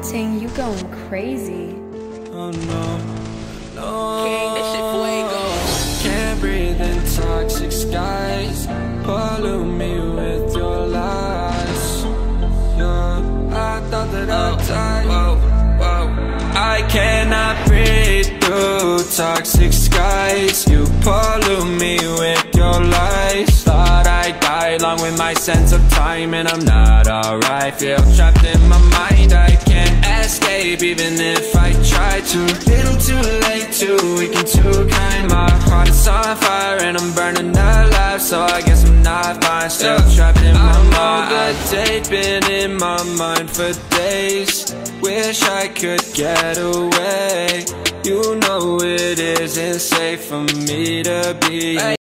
Ting, you going crazy. Oh no, no. King, this shit fuego. Can't breathe in toxic skies. Pollute me with your lies. Yeah, I thought that I'd die. I cannot breathe through toxic skies. You pollute me with your lies. Thought I'd die along with my sense of time, and I'm not alright. Feel trapped in my mind, I can't escape even if I try to. Little too late, too weak and too kind. My heart is on fire and I'm burning alive, so I guess I'm not fine. Still trapped in my mind. The date been in my mind for days. Wish I could get away. You know it isn't safe for me to be